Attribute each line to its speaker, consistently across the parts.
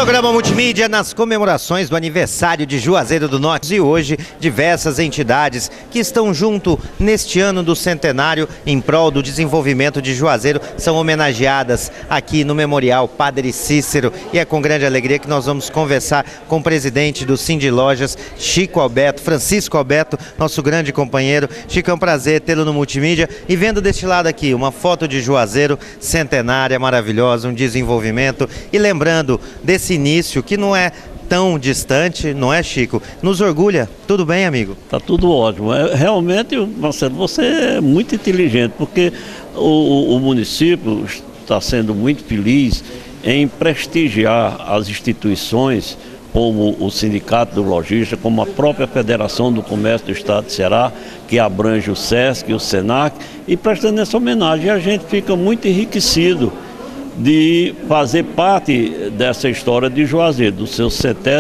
Speaker 1: Programa Multimídia nas comemorações do aniversário de Juazeiro do Norte. E hoje, diversas entidades que estão junto neste ano do centenário em prol do desenvolvimento de Juazeiro são homenageadas aqui no Memorial Padre Cícero. E é com grande alegria que nós vamos conversar com o presidente do Cindy Lojas, Chico Alberto, Francisco Alberto, nosso grande companheiro. Chico, é um prazer tê-lo no Multimídia. E vendo deste lado aqui, uma foto de Juazeiro centenária, maravilhosa, um desenvolvimento. E lembrando desse início que não é tão distante, não é, Chico? Nos orgulha. Tudo bem, amigo?
Speaker 2: Tá tudo ótimo. Realmente, Marcelo, você é muito inteligente, porque o município está sendo muito feliz em prestigiar as instituições como o Sindicato do Lojista, como a própria Federação do Comércio do Estado de Ceará, que abrange o SESC e o SENAC, e prestando essa homenagem, a gente fica muito enriquecido de fazer parte dessa história de Juazeiro, do seu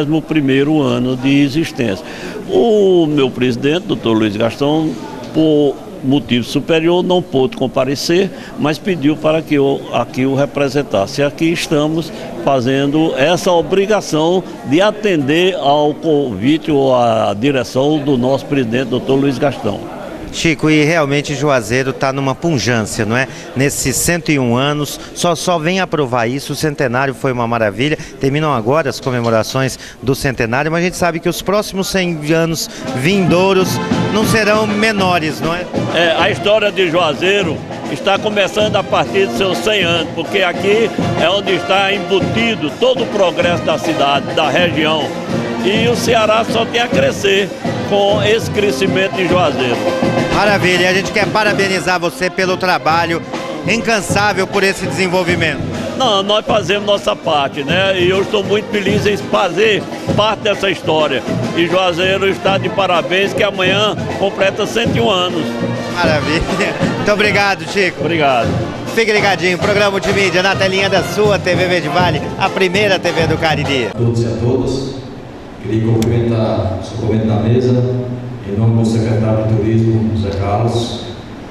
Speaker 2: 71º ano de existência. O meu presidente, doutor Luiz Gastão, por motivo superior, não pôde comparecer, mas pediu para que eu aqui o representasse. E aqui estamos fazendo essa obrigação de atender ao convite ou à direção do nosso presidente, doutor Luiz Gastão.
Speaker 1: Chico, e realmente Juazeiro está numa pujança, não é? Nesses 101 anos, só vem aprovar isso, o centenário foi uma maravilha, terminam agora as comemorações do centenário, mas a gente sabe que os próximos 100 anos vindouros não serão menores, não é?
Speaker 2: A história de Juazeiro está começando a partir de seus 100 anos, porque aqui é onde está embutido todo o progresso da cidade, da região, e o Ceará só tem a crescer com esse crescimento de Juazeiro.
Speaker 1: Maravilha, a gente quer parabenizar você pelo trabalho incansável por esse desenvolvimento.
Speaker 2: Não, nós fazemos nossa parte, né? E eu estou muito feliz em fazer parte dessa história. E Juazeiro está de parabéns, que amanhã completa 101 anos.
Speaker 1: Maravilha. Muito obrigado, Chico.
Speaker 2: Obrigado.
Speaker 1: Fique ligadinho, programa Multimídia na telinha da sua TV Verde Vale, a primeira TV do Cariri.
Speaker 3: A todos e a todas. Queria cumprimentar o seu comando da mesa, em nome do secretário de Turismo, José Carlos,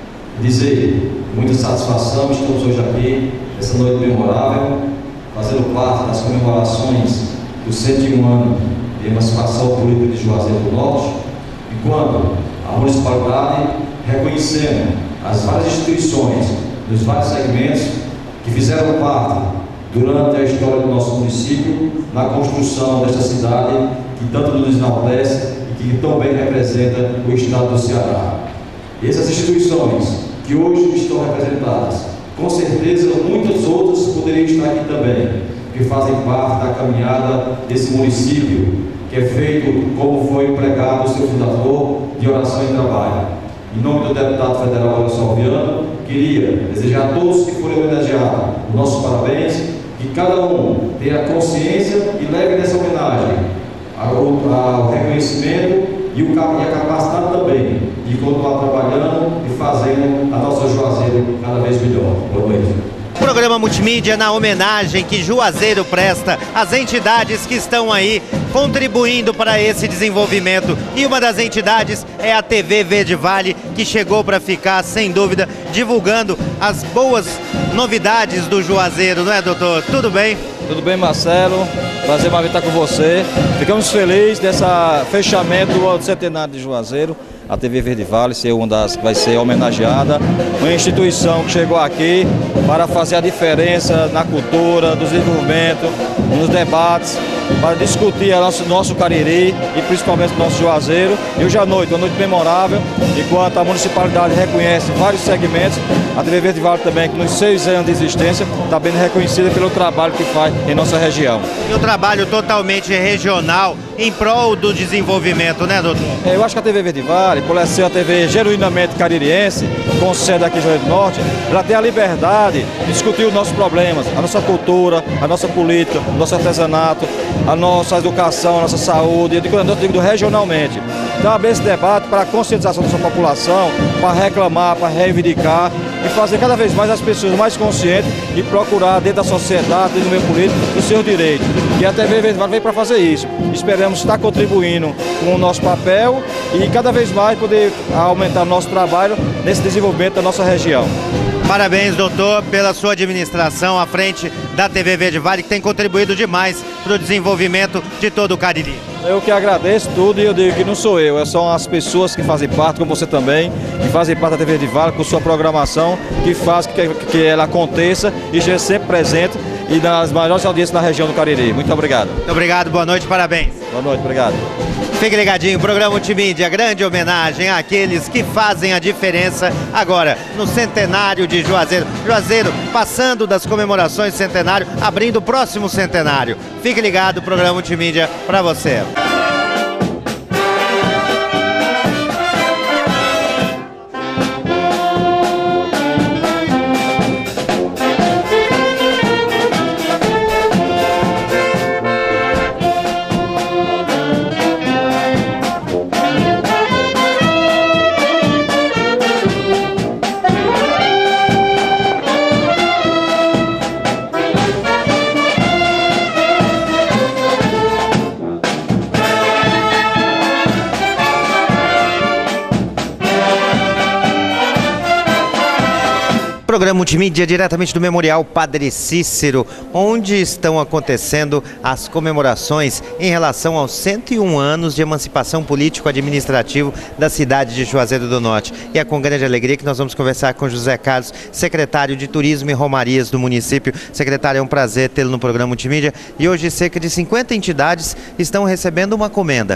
Speaker 3: dizer muita satisfação, estamos hoje aqui, essa noite memorável, fazendo parte das comemorações do 101 ano de emancipação política de Juazeiro do Norte, enquanto a municipalidade reconhecendo as várias instituições dos vários segmentos que fizeram parte durante a história do nosso município, na construção desta cidade que tanto nos enaltece e que tão bem representa o estado do Ceará. E essas instituições que hoje estão representadas, com certeza muitas outras poderiam estar aqui também, que fazem parte da caminhada desse município, que é feito como foi pregado o seu fundador, de oração e trabalho. Em nome do deputado federal Anderson Alviano, queria desejar a todos que forem homenageados os nossos parabéns, que cada um tenha consciência e leve nessa homenagem ao reconhecimento e a capacidade também de continuar trabalhando e fazendo a nossa Juazeiro cada vez melhor. Boa noite.
Speaker 1: Programa Multimídia na homenagem que Juazeiro presta às entidades que estão aí contribuindo para esse desenvolvimento. E uma das entidades é a TV Verde Vale, que chegou para ficar, sem dúvida, divulgando as boas novidades do Juazeiro, não é, doutor? Tudo bem?
Speaker 4: Tudo bem, Marcelo? Prazer mais estar com você. Ficamos felizes desse fechamento do centenário de Juazeiro. A TV Verde Vale ser uma das que vai ser homenageada, uma instituição que chegou aqui para fazer a diferença na cultura, no desenvolvimento, nos debates, para discutir nosso Cariri e principalmente o nosso Juazeiro. E hoje à noite, uma noite memorável, enquanto a municipalidade reconhece vários segmentos, a TV Verde Vale também, que nos 6 anos de existência, está bem reconhecida pelo trabalho que faz em nossa região.
Speaker 1: E um trabalho totalmente regional em prol do desenvolvimento, né, doutor?
Speaker 4: Eu acho que a TV Verde Vale, por ser a TV genuinamente caririense, com sede aqui em Juazeiro do Norte, ela tem a liberdade de discutir os nossos problemas, a nossa cultura, a nossa política, o nosso artesanato, a nossa educação, a nossa saúde, eu digo regionalmente. Então, abrir esse debate para a conscientização da sua população, para reclamar, para reivindicar e fazer cada vez mais as pessoas mais conscientes e procurar dentro da sociedade, dentro do meio político, os seus direitos. E a TV Verde Vale veio para fazer isso. Esperamos estar contribuindo com o nosso papel e cada vez mais poder aumentar o nosso trabalho nesse desenvolvimento da nossa região.
Speaker 1: Parabéns, doutor, pela sua administração à frente da TV Verde Vale, que tem contribuído demais para o desenvolvimento de todo o Cariri.
Speaker 4: Eu que agradeço tudo e eu digo que não sou eu, são as pessoas que fazem parte, como você também, que fazem parte da TV Verde Vale, com sua programação, que faz que ela aconteça e esteja sempre presente e nas maiores audiências da região do Cariri. Muito obrigado.
Speaker 1: Muito obrigado, boa noite, parabéns.
Speaker 4: Boa noite, obrigado.
Speaker 1: Fique ligadinho, programa Multimídia, grande homenagem àqueles que fazem a diferença agora no centenário de Juazeiro. Juazeiro passando das comemorações do centenário, abrindo o próximo centenário. Fique ligado, programa Multimídia para você. Programa Multimídia diretamente do Memorial Padre Cícero, onde estão acontecendo as comemorações em relação aos 101 anos de emancipação político-administrativo da cidade de Juazeiro do Norte. E é com grande alegria que nós vamos conversar com José Carlos, secretário de Turismo e Romarias do município. Secretário, é um prazer tê-lo no programa Multimídia. E hoje cerca de 50 entidades estão recebendo uma comenda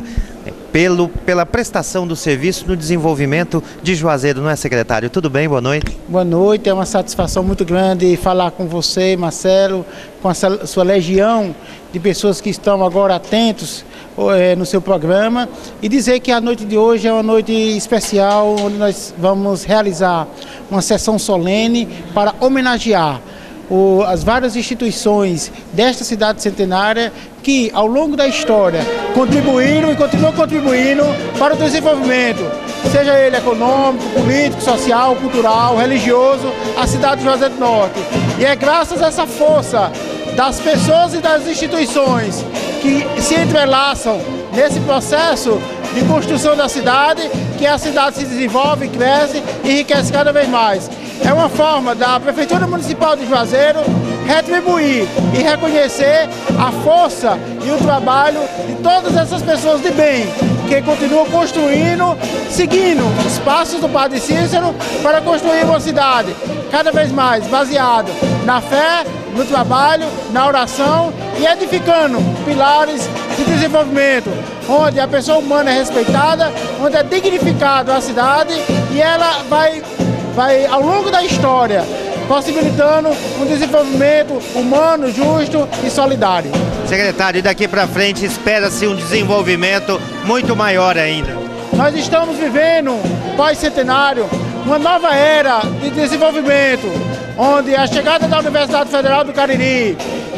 Speaker 1: pela prestação do serviço no desenvolvimento de Juazeiro, não é, secretário? Tudo bem? Boa noite.
Speaker 5: Boa noite, é uma satisfação muito grande falar com você, Marcelo, com a sua legião de pessoas que estão agora atentos no seu programa, e dizer que a noite de hoje é uma noite especial, onde nós vamos realizar uma sessão solene para homenagear as várias instituições desta cidade centenária que, ao longo da história, contribuíram e continuam contribuindo para o desenvolvimento, seja ele econômico, político, social, cultural, religioso, a cidade de Juazeiro do Norte. E é graças a essa força das pessoas e das instituições que se entrelaçam nesse processo de construção da cidade, que a cidade se desenvolve, cresce e enriquece cada vez mais. É uma forma da Prefeitura Municipal de Juazeiro retribuir e reconhecer a força e o trabalho de todas essas pessoas de bem que continuam construindo, seguindo os passos do Padre Cícero para construir uma cidade cada vez mais baseada na fé, no trabalho, na oração e edificando pilares de desenvolvimento, onde a pessoa humana é respeitada, onde é dignificado a cidade e ela vai ao longo da história possibilitando um desenvolvimento humano, justo e solidário.
Speaker 1: Secretário, e daqui para frente espera-se um desenvolvimento muito maior ainda.
Speaker 5: Nós estamos vivendo, pós-centenário, uma nova era de desenvolvimento, onde a chegada da Universidade Federal do Cariri,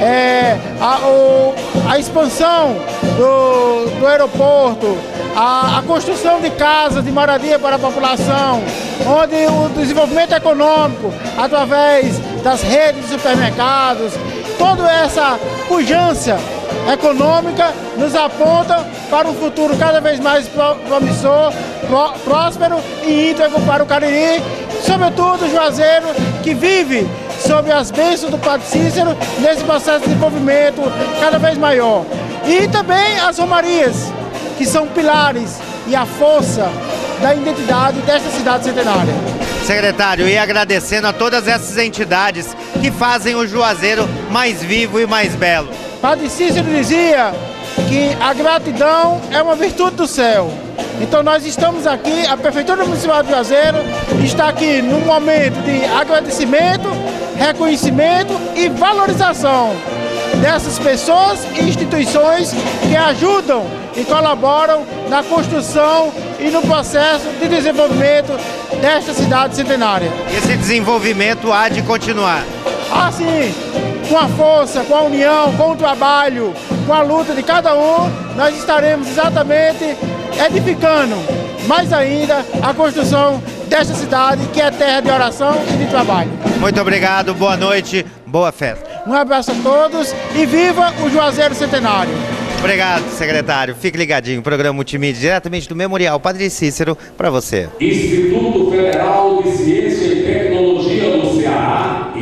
Speaker 5: a expansão do aeroporto, a construção de casas de moradia para a população, onde o desenvolvimento econômico, através das redes de supermercados, toda essa pujança econômica nos aponta para um futuro cada vez mais promissor, próspero e íntegro para o Cariri, sobretudo o Juazeiro, que vive sob as bênçãos do Padre Cícero nesse processo de desenvolvimento cada vez maior. E também as romarias, que são pilares e a força da identidade desta cidade centenária.
Speaker 1: Secretário, e agradecendo a todas essas entidades que fazem o Juazeiro mais vivo e mais belo.
Speaker 5: Padre Cícero dizia que a gratidão é uma virtude do céu. Então nós estamos aqui, a Prefeitura Municipal de Juazeiro está aqui num momento de agradecimento, reconhecimento e valorização dessas pessoas e instituições que ajudam e colaboram na construção e no processo de desenvolvimento desta cidade centenária.
Speaker 1: Esse desenvolvimento há de continuar.
Speaker 5: Assim, com a força, com a união, com o trabalho, com a luta de cada um, nós estaremos exatamente edificando mais ainda a construção desta cidade, que é terra de oração e de trabalho.
Speaker 1: Muito obrigado, boa noite, boa festa.
Speaker 5: Um abraço a todos e viva o Juazeiro Centenário.
Speaker 1: Obrigado, secretário. Fique ligadinho. Programa Multimídia, diretamente do Memorial Padre Cícero, para você.
Speaker 6: Instituto Federal de Ciência e Tecnologia do Ceará.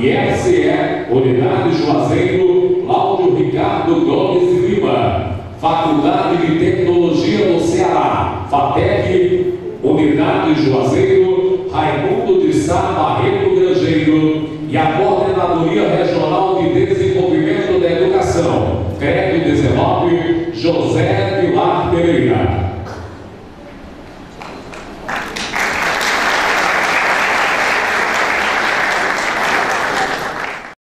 Speaker 6: IFCE, Unidade Juazeiro, Cláudio Ricardo Gomes Lima. Faculdade de Tecnologia do Ceará, FATEC, Unidade Juazeiro, Raimundo de Sá Barreto Grangeiro. E a Coordenadoria Regional de Desenvolvimento da Educação, CRED 19, José Pilar Pereira.